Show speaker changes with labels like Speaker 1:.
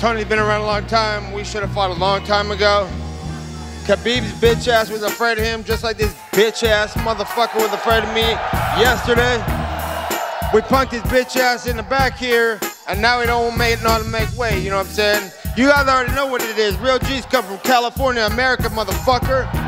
Speaker 1: Tony's been around a long time. We should have fought a long time ago. Khabib's bitch ass was afraid of him, just like this bitch ass motherfucker was afraid of me yesterday. We punked his bitch ass in the back here, and now we don't know how to make way, you know what I'm saying? You guys already know what it is. Real G's come from California, America, motherfucker.